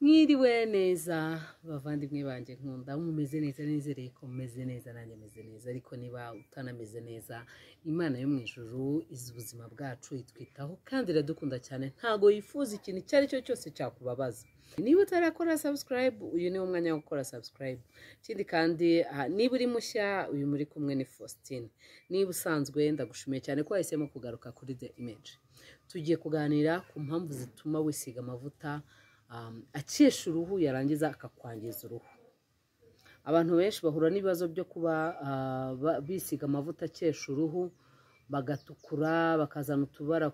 Mwiriwe neza bavandimwe banjye nkunda mumeze neza nizereye ko mumeze neza nanjye meze neza ariko niba utanameze neza Imana yo mu ijuru izi ubuzima bwacu itwitaho kandi iradukunda cyane ntago yifuza ikintu icyo ari cyo cyose cyakubabaza. Niba utarakora subscribe uyu ni umwanya wo gukora subscribe. Ikindi kandi niba uri mushya uyu muri kumwe ni Faustin. Niba usanzwe ndagushimiye cyane ko wahisemo kugaruka kuri The Image. Tugiye kuganira ku mpamvu zituma wisiga amavuta akesha uruhu yarangiza akakwangiza uruhu. Abantu benshi bahura n'ibibazo byo kuba bisiga amavuta akesha uruhu bagatukura bakazana utubara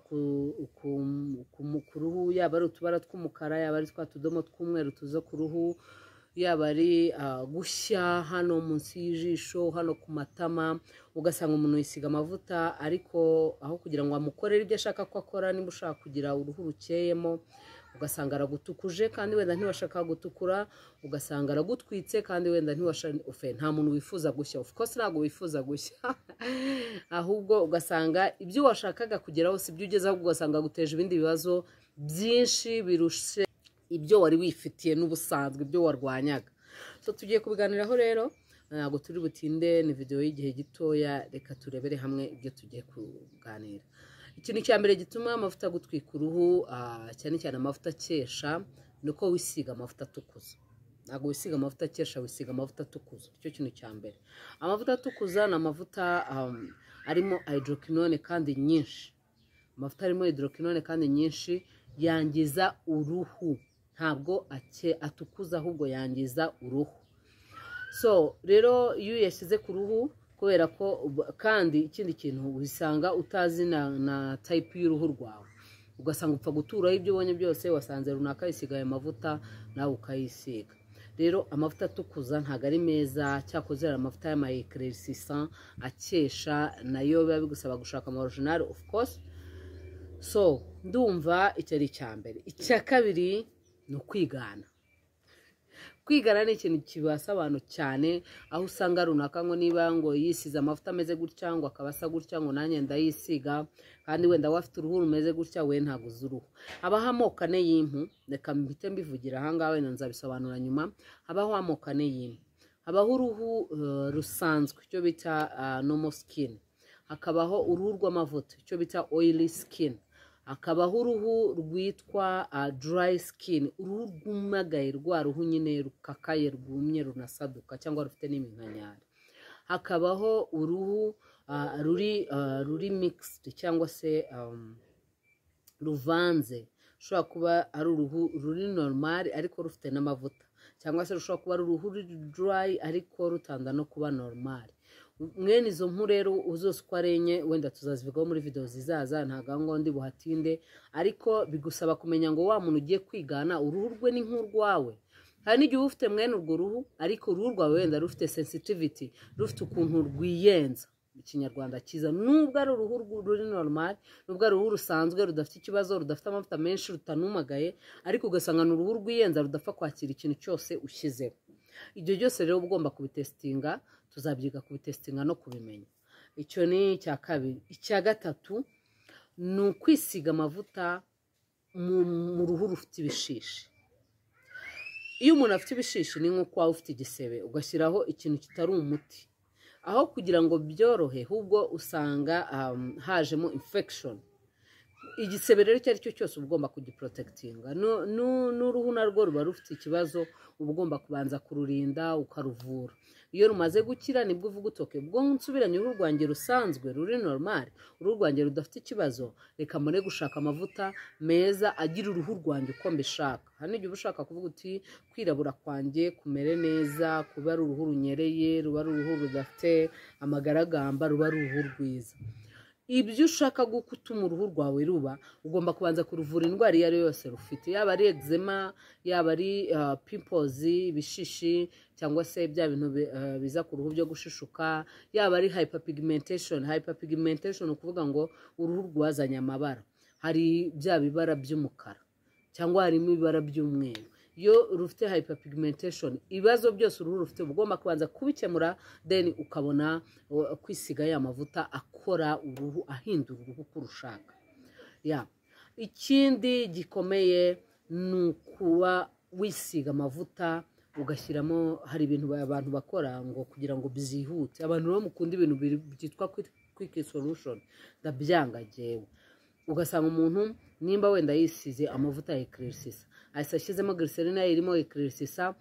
ku ruhu, yaba ari utubara tw'umukara, yaba ari twa tudomo tw'umweru tuza ku ruhu, yaba ari gushya hano munsi y'ijisho, hano ku matama. Ugasanga umuntu yisiga amavuta ariko aho kugira ngo amukorere ibyo ashaka ko akora, niba ushaka kugira uruhu rukeyemo ugasanga aragutukuje kandi wenda ntiwashaka gutukura, ugasanga aragutwitse kandi wenda nta muntu wifuza gushya. Of course ntabwo wifuza gushya ahubwo ugasanga ibyo washakaga kugeraho si byo ugezeho, ugasanga guteje ibindi bibazo byinshi birushe ibyo wari wifitiye n'ubusanzwe ibyo warwanyaga. So tugiye kubiganiraho rero, ntabwo turi butinde, ni video y'igihe gitoya, reka turebere hamwe ibyo tugiye kuganira. Ikintu cya mbere gituma amavuta gutwika uruhu cyane cyane amavuta akesha nuko wisiga amavuta atukuza. Ntabwo wisiga amavuta akesha, wisiga amavuta atukuza. Icyo kintu cya mbere. Amavuta atukuza ni amavuta arimo hydroquinone kandi nyinshi. Amavuta arimo hydroquinone kandi nyinshi yangiza uruhu. Ntabwo atukuza ahubwo yangiza uruhu. So rero iyo uyashyize ku ruhu, kubera ko kandi ikindi kintu wisanga utazi na type y'uruhu rwawe, ugasanga upfa guturaho ibyo ubonye byose, wasanze runaka yisigaye amavuta nawe ukayisiga. Rero amavuta atukuza ntago ari meza, cyakoze ari amavuta y'ama-éclaircissant akesha, nayo biba bigusaba gushaka ama original of course. So ndumva icyo ari icya mbere. Icya kabiri ni ukwigana. Kwigana ni ikintu kibasa abantu cyane, aho usanga runaka ngo niba ngo yisize amavuta ameze gutya ngo akabasa gutya ngo nanjye ndayisiga, kandi wenda wafite uruhu rumeze gutya we ntago uzi uruhu. Habaho amoko ane y'impu, reka mbite mbivugira aha ngaha wenda nzabisobanura nyuma. Habaho amoko ane y'impu. Habaho uruhu rusanzwe icyo bita normal skin, hakabaho uruhu rw'amavuta icyo bita oily skin, hakabaho uruhu rwitwa dry skin, uruhu rwumagaye, rwa ruhu nyine rukakaye rwumye runasaduka cyangwa rufite n'iminkanyari. Hakabaho uruhu ruri mixed cyangwa se ruvanze, ushobora kuba ari uruhu ruri normal ariko rufite n'amavuta, cyangwa se rushobora kuba ari uruhu ruri dry ariko rutanda no kuba normal. Mwene izo mpu rero zose uko ari enye wenda tuzazivugaho muri video zizaza, ntago ngo ndi buhatinde, ariko bigusaba kumenya ngo wa muntu ugiye kwigana uruhu rwe ni nk'urwawe. Hari n'igihe ufite mwene urwo ruhu ariko uruhu rwawe wenda rufite sensitivity, rufite ukuntu rwiyenza, ikinyarwanda cyiza, nubwo ari uruhu ruri normal, nubwo ari uruhu rusanzwe rudafite ikibazo, rudafite amavuta menshi, rutanumagaye, ariko ugasanga ni uruhu rwiyenza rudapfa kwakira ikintu cyose ushyizeho. Ibyo byose rero ugomba kubitestinga, tuzabyiga kubitestinga no kubimenya. Icyo ni icya kabiri. Icya gatatu ni ukwisiga amavuta mu ruhu rufite ibishishi. Iyo umuntu afite ibishishi ni nk'uko waba ufite igisebe ugashyiraho ikintu kitari umuti, aho kugira ngo byorohe ahubwo usanga hajemo infection. Igisebe rero icyo ari cyo cyose uba ugomba kugiprotectinga. N'uruhu narwo ruba rufite ikibazo, uba ugomba kubanza kururinda ukaruvura. Iyo rumaze gukira nibwo uvuga utoke ubwo nsubiranye uruhu rwanjye rusanzwe ruri normal, uruhu rwanjye rudafite ikibazo, reka mbone gushaka amavuta meza agira uruhu rwanjye uko mbishaka. Hano igihe uba ushaka kuvuga uti kwirabura kwanjye kumere neza, kuba ari uruhu runyereye, ruba ari uruhu rudafite amagaragamba, ruba ari uruhu rwiza. Ibyo ushaka gutuma uruhu rwawe ruba, ugomba kubanza kuruvura indwara iyo ari yose rufite, yaba ari eczema, yaba ari pimples, ibishishi, cyangwa se bya bintu biza ku ruhu byo gushishuka, yaba ari hyperpigmentation. Hyperpigmentation ukuvuga ngo uruhu rwazanye amabara, hari bya bibara by'umukara cyangwa harimo ibibara by'umweru. Iyo rufite hyperpigmentation, ibibazo byose uruhu rufite ugomba kubanza kubikemura, then ukabona kwisiga ya mavuta akora uruhu, ahindura uruhu kurushaka. Ikindi gikomeye ni ukuba wisiga amavuta ugashyiramo hari ibintu abantu bakora ngo kugira ngo byihute abantu rero mukunda ibintu byitwa quick solution ndabyanga jewe ugasanga umuntu nimba wenda yisize amavuta ya eclaircisa ashyizemo glycerine irimo eclaircisa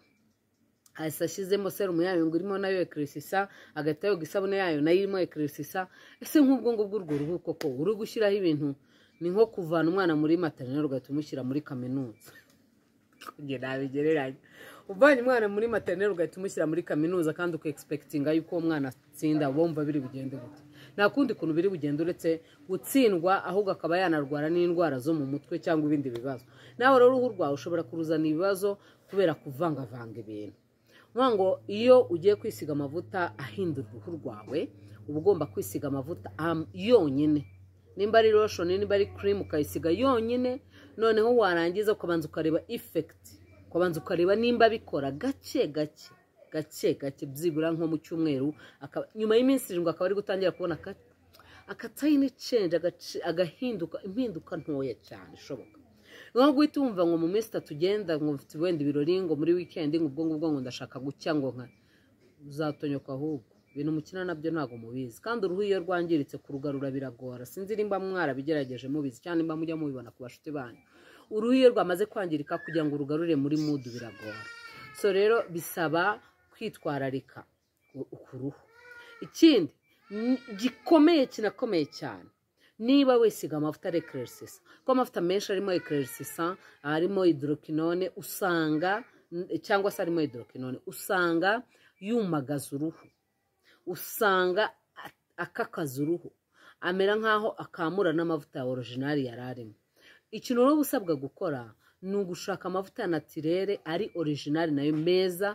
ashyizemo serum yayo ngo irimo nayo eclaircisa agahita yoga isabune yayo nayo irimo eclaircisa ese nk'ubwo ngo bw'urwo ruhu koko uri gushyiraho ibintu ni nko kuvana umwana muri maternelle ugahita umushyira muri kaminuza kugira nabigereranye uvanye umwana muri maternelle ugahita umushyira muri kaminuza kandi uka-expectinga yuko uwo mwana atsinda bumva biri bugende gute nta kundi kuntu biri bugende uretse gutsindwa ahubwo akaba yanarwara n'indwara zo mu mutwe cyangwa ibindi bibazo nawe rero uruhu rwawe ushobora kuruzana ibibazo kubera kuvangavanga ibintu ngo iyo ugiye kwisiga amavuta ahindura uruhu rwawe uba ugomba kwisiga amavuta yonyine nimba ari lotion nimba ari cream ukayisiga yonyine noneho warangiza ukabanza ukareba effect ukabanza ukareba nimba bikora gake byibura nko mu cyumweru nyuma y'iminsi 7 akaba ari gutangira kubona tiny change agahinduka impinduka ntoya cyane ishoboka nko guhita wumva ngo mu minsi 3 ugenda ngo ufite wenda ibirori ngo muri weekend ngo ngo ndashaka gucya ngo nka uzatonyoka ahubwo ibintu mukina nabyo ntago mubizi kandi uruhu iyo rwangiritse kurugarura biragora sinzi nimba mwarabigerageje mubizi cyane nimba mujya mubibona ku bashuti banyu uruhu iyo rwamaze kwangirika kugira ngo urugarure muri mood biragora so rero bisaba kwitwararika ukuruhu ikindi gikomeye kinakomeye cyane niba wisiga amavuta eclaircisa ko amavuta menshi arimo eclaircisa arimo hydroquinone usanga cyangwa se arimo hydroquinone usanga yumagaza uruhu usanga akakaza uruhu amera nkaho akamura n'amavuta ya original yararimo ikintu rero usabwa gukora ni ugushaka amavuta ya naturelle ari original nayo meza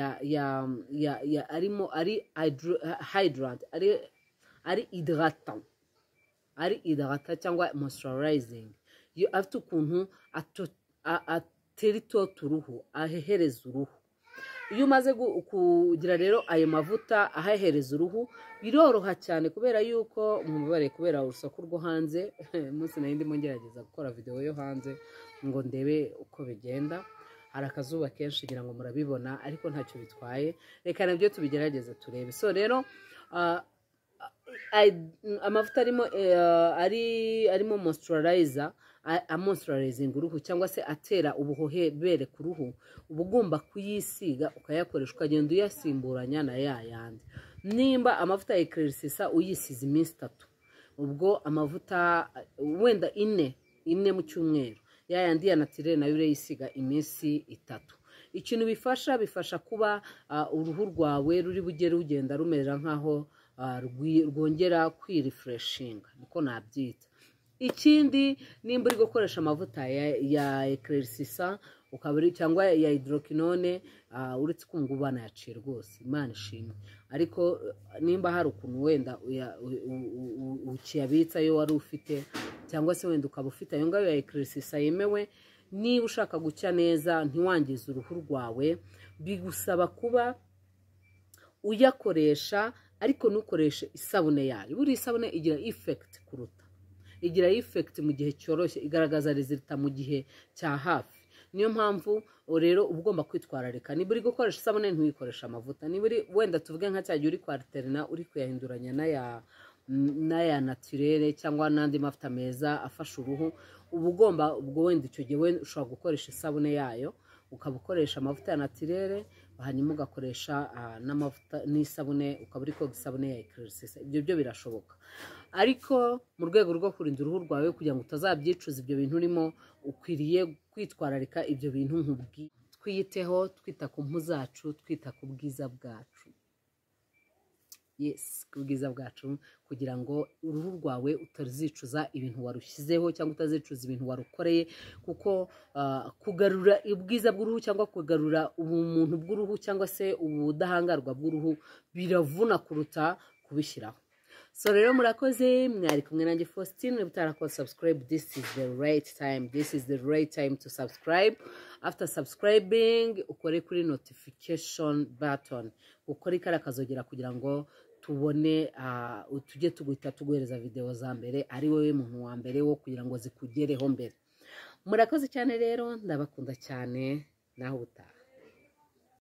arimo ari hydrant ari hydratant cyangwa moisturizing iyo afite ukuntu aterito turuhu ahehereza uruhu iyo umaze kugira rero ayo mavuta ahehereza uruhu biroroha cyane kubera yuko mubare kubera urusaku rwo hanze umunsi nari ndimo ngerageza gukora video yo hanze ngo ndebe uko bigenda hari akazuba kenshi kugira ngo murabibona ariko ntacyo bitwaye reka nabyo tubigerageze turebe so rero amavuta arimo moisturizer amoisturizing uruhu cyangwa se atera ubuhohere ku ruhu uba ugomba kuyisiga ukayakoresha ukagenda uyasimburanya na yandi nimba amavuta ya eclaircisa uyisize iminsi 3 ubwo amavuta wenda 4 mu cyumweru yandi ya naturelle nayo urayisiga iminsi 3 ikintu bifasha kuba uruhu rwawe ruri bugere ugenda rumera nkaho rwongera kwirefreshinga niko nabyita ikindi nimba uri gukoresha amavuta ya eclaircisa ukabari cyangwa ya hydroquinone uretse kungubana yaciye rwose imana ishimwe ariko nimba hari ukuntu wenda ukiyabitsa yo wari ufite cyangwa se wenda ukaba ufite ayo ngayo ya eclaircisa yemewe niba ushaka gucya neza ntiwangize uruhu rwawe bigusaba kuba uyakoresha ariko nukoreshe isabune yayo buri isabune igira effect kuruta igira effect mu gihe cyoroshye igaragaza resulta mu gihe cya hafi niyo mpamvu rero ugomba kwitwararika niba uri gukoresha isabune ntuyikoresha amavuta niba uri wenda tuvuge nka cyagiye uri kwarterna uri kuyahinduranya n'aya naturelle cyangwa n'andi mavuta meza afasha uruhu uba ugomba ubwo wenda icyo gihe ushobora gukoresha isabune yayo ukaba ukoresha amavuta ya naturelle hanyuma ugakoresha n'amavuta n'isabune ukaba uri koga isabune ya eclaircisa ibyo byo birashoboka ariko mu rwego rwo kurinda uruhu rwawe kugira ngo utazabyicuza ibyo bintu urimo ukwiriye kwitwararika ibyo bintu nk'ubwi twiyiteho twita ku mpu zacu twita ku bwiza bwacu ku bwiza bwacu kugira ngo uruhu rwawe utazicuza ibintu warushyizeho cyangwa utazicuza ibintu warukoreye kuko kugarura ubwiza bw'uruhu cyangwa kugarura ubumuntu bw'uruhu cyangwa se ubudahangarwa bw'uruhu biravuna kuruta kubishyiraho so rero murakoze mwari kumwe nanjye Faustine utarakora subscribe this is the right time to subscribe after subscribing ukore kuri notification button ukore ikara kazogera kugira ngo tubone tujye tuguhita tuguhereza video za mbere ari wowe muntu wa mbere wo kugira ngo zikugereho mbere murakoze cyane rero ndabakunda cyane naho ubutaha.